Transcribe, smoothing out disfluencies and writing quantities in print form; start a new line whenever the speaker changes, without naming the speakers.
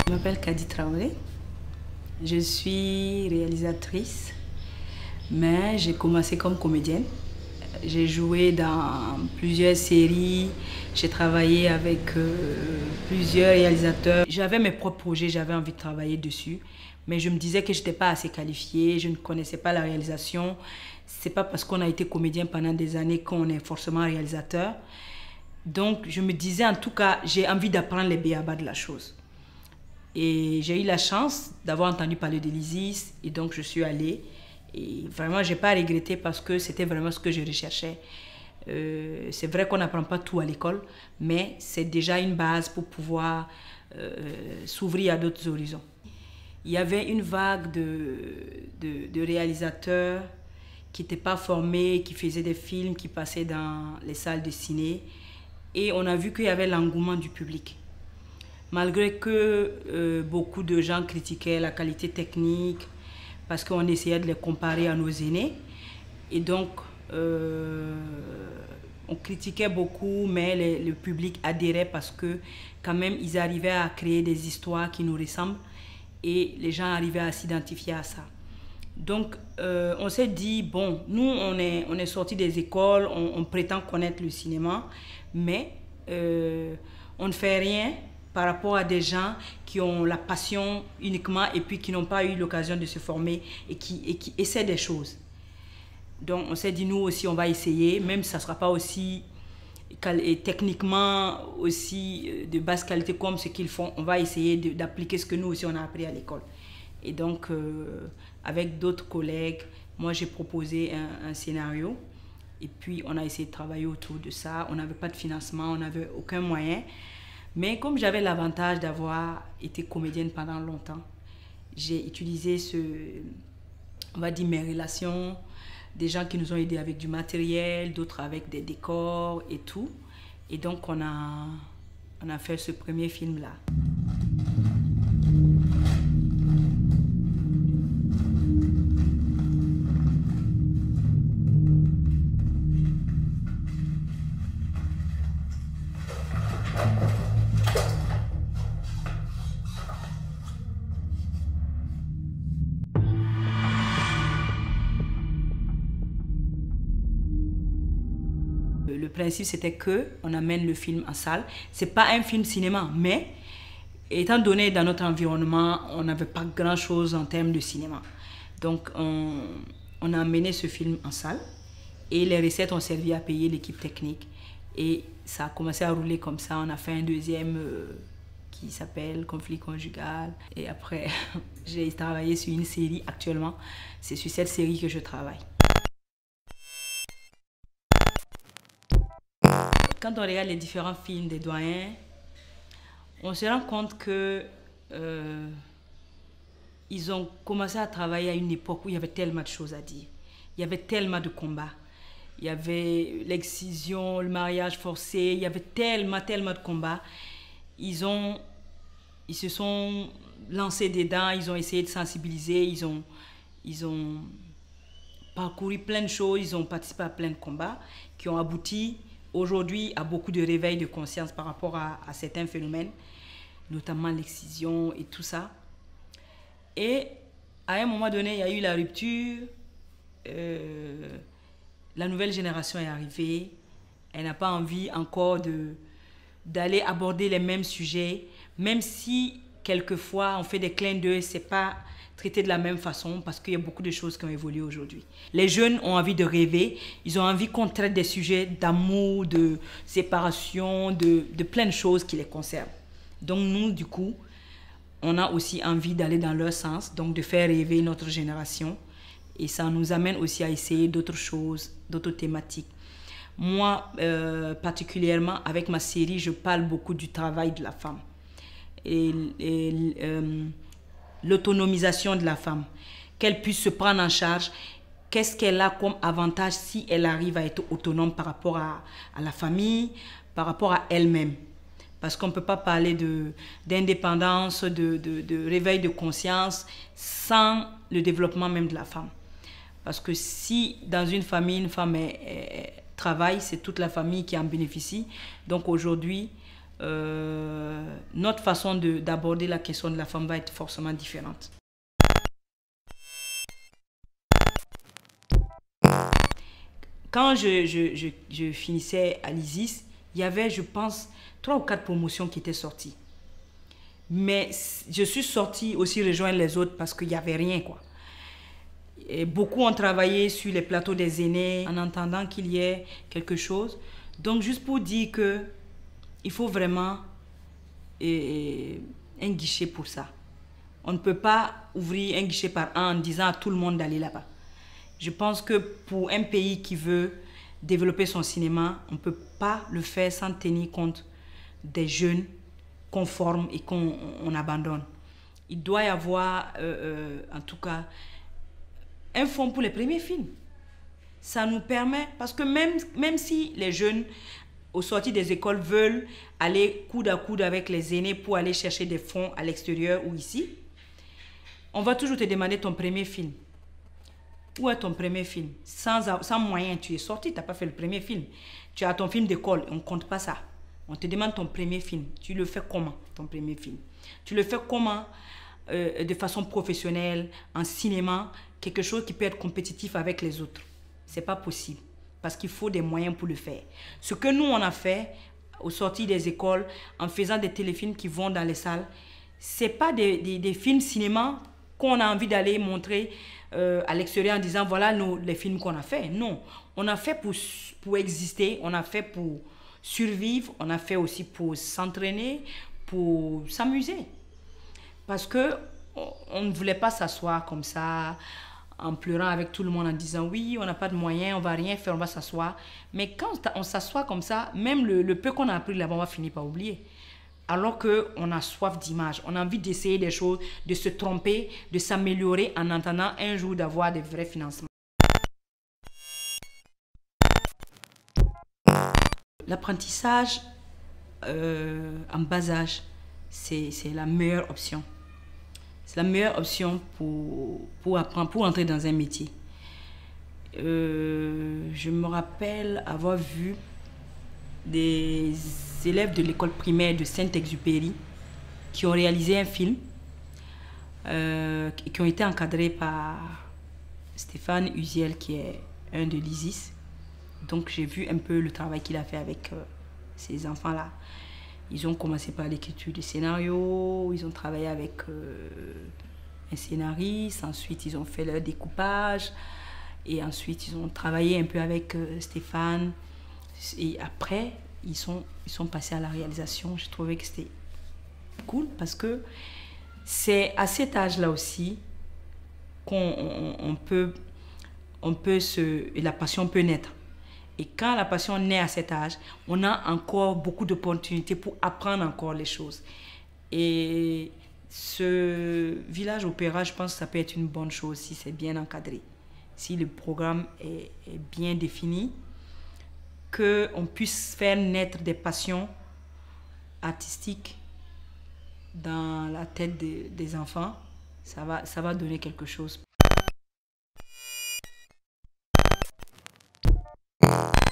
Je m'appelle Kadi Traoré, je suis réalisatrice, mais j'ai commencé comme comédienne. J'ai joué dans plusieurs séries, j'ai travaillé avec plusieurs réalisateurs. J'avais mes propres projets, j'avais envie de travailler dessus, mais je me disais que je n'étais pas assez qualifiée, je ne connaissais pas la réalisation. Ce n'est pas parce qu'on a été comédien pendant des années qu'on est forcément réalisateur. Donc je me disais en tout cas, j'ai envie d'apprendre les b.a.-ba de la chose. Et j'ai eu la chance d'avoir entendu parler de l'ISIS et donc je suis allée. Et vraiment, je n'ai pas regretté parce que c'était vraiment ce que je recherchais. C'est vrai qu'on n'apprend pas tout à l'école, mais c'est déjà une base pour pouvoir s'ouvrir à d'autres horizons. Il y avait une vague de réalisateurs qui n'étaient pas formés, qui faisaient des films, qui passaient dans les salles de ciné. Et on a vu qu'il y avait l'engouement du public. Malgré que beaucoup de gens critiquaient la qualité technique, parce qu'on essayait de les comparer à nos aînés. Et donc, on critiquait beaucoup, mais le public adhérait parce que quand même, ils arrivaient à créer des histoires qui nous ressemblent et les gens arrivaient à s'identifier à ça. Donc, on s'est dit, bon, nous, on est sortis des écoles, on prétend connaître le cinéma, mais on ne fait rien par rapport à des gens qui ont la passion uniquement et puis qui n'ont pas eu l'occasion de se former et qui essaient des choses. Donc on s'est dit, nous aussi on va essayer, même si ça ne sera pas aussi techniquement aussi de basse qualité comme ce qu'ils font, on va essayer d'appliquer ce que nous aussi on a appris à l'école. Et donc avec d'autres collègues, moi j'ai proposé un scénario et puis on a essayé de travailler autour de ça. On n'avait pas de financement, on n'avait aucun moyen. Mais comme j'avais l'avantage d'avoir été comédienne pendant longtemps, j'ai utilisé on va dire mes relations, des gens qui nous ont aidés avec du matériel, d'autres avec des décors et tout. Et donc on a fait ce premier film-là. Le principe, c'était qu'on amène le film en salle. Ce n'est pas un film cinéma, mais étant donné dans notre environnement, on n'avait pas grand-chose en termes de cinéma. Donc, on a amené ce film en salle et les recettes ont servi à payer l'équipe technique. Et ça a commencé à rouler comme ça. On a fait un deuxième qui s'appelle Conflit conjugal. Et après, j'ai travaillé sur une série actuellement. C'est sur cette série que je travaille. Quand on regarde les différents films des doyens, on se rend compte que ils ont commencé à travailler à une époque où il y avait tellement de choses à dire. Il y avait tellement de combats. Il y avait l'excision, le mariage forcé, il y avait tellement de combats. Ils se sont lancés dedans, ils ont essayé de sensibiliser, ils ont parcouru plein de choses, ils ont participé à plein de combats qui ont abouti aujourd'hui à beaucoup de réveil de conscience par rapport à certains phénomènes, notamment l'excision et tout ça. Et à un moment donné, il y a eu la rupture. La nouvelle génération est arrivée. Elle n'a pas envie encore d'aller aborder les mêmes sujets, même si quelquefois on fait des clins d'œil, c'est pas traité de la même façon parce qu'il y a beaucoup de choses qui ont évolué aujourd'hui. Les jeunes ont envie de rêver, ils ont envie qu'on traite des sujets d'amour, de séparation, de plein de choses qui les concernent. Donc nous, du coup, on a aussi envie d'aller dans leur sens, donc de faire rêver notre génération. Et ça nous amène aussi à essayer d'autres choses, d'autres thématiques. Moi, particulièrement, avec ma série, je parle beaucoup du travail de la femme. Et l'autonomisation de la femme, qu'elle puisse se prendre en charge, qu'est-ce qu'elle a comme avantage si elle arrive à être autonome par rapport à la famille, par rapport à elle-même. Parce qu'on ne peut pas parler d'indépendance, de réveil de conscience sans le développement même de la femme. Parce que si dans une famille, une femme travaille, c'est toute la famille qui en bénéficie. Donc aujourd'hui, notre façon d'aborder la question de la femme va être forcément différente. Quand je finissais à l'ISIS, il y avait, je pense, 3 ou 4 promotions qui étaient sorties. Mais je suis sortie aussi rejoindre les autres parce qu'il n'y avait rien, quoi. Et beaucoup ont travaillé sur les plateaux des aînés en entendant qu'il y ait quelque chose. Donc, juste pour dire que il faut vraiment un guichet pour ça. On ne peut pas ouvrir un guichet par an en disant à tout le monde d'aller là-bas. Je pense que pour un pays qui veut développer son cinéma, on ne peut pas le faire sans tenir compte des jeunes qu'on forme et qu'on abandonne. Il doit y avoir, en tout cas, un fonds pour les premiers films. Ça nous permet, parce que même si les jeunes, au sortir des écoles, veulent aller coude à coude avec les aînés pour aller chercher des fonds à l'extérieur ou ici, on va toujours te demander ton premier film. Où est ton premier film? Sans moyen, tu es sorti, tu n'as pas fait le premier film. Tu as ton film d'école, on ne compte pas ça. On te demande ton premier film. Tu le fais comment, ton premier film? Tu le fais comment, de façon professionnelle, en cinéma, quelque chose qui peut être compétitif avec les autres? Ce n'est pas possible, parce qu'il faut des moyens pour le faire. Ce que nous, on a fait, au sortir des écoles, en faisant des téléfilms qui vont dans les salles, ce n'est pas des films cinéma qu'on a envie d'aller montrer à l'extérieur en disant voilà les films qu'on a fait. Non, on a fait pour exister, on a fait pour survivre, on a fait aussi pour s'entraîner, pour s'amuser. Parce que on ne voulait pas s'asseoir comme ça, en pleurant avec tout le monde en disant oui, on n'a pas de moyens, on va rien faire, on va s'asseoir. Mais quand on s'assoit comme ça, même le peu qu'on a appris là-bas, on va finir par oublier. Alors qu'on a soif d'image, on a envie d'essayer des choses, de se tromper, de s'améliorer en attendant un jour d'avoir des vrais financements. L'apprentissage en bas âge, c'est la meilleure option. C'est la meilleure option pour apprendre, pour entrer dans un métier. Je me rappelle avoir vu des élèves de l'école primaire de Saint-Exupéry qui ont réalisé un film, qui ont été encadrés par Stéphane Uziel, qui est un de l'ISIS. Donc j'ai vu un peu le travail qu'il a fait avec ces enfants-là. Ils ont commencé par l'écriture de scénarios, ils ont travaillé avec un scénariste, ensuite ils ont fait leur découpage, et ensuite ils ont travaillé un peu avec Stéphane. Et après, ils sont passés à la réalisation. J'ai trouvé que c'était cool parce que c'est à cet âge-là aussi qu'on peut la passion peut naître. Et quand la passion naît à cet âge, on a encore beaucoup d'opportunités pour apprendre encore les choses. Et ce village opéra, je pense que ça peut être une bonne chose si c'est bien encadré. Si le programme est bien défini, qu'on puisse faire naître des passions artistiques dans la tête des enfants, ça va donner quelque chose.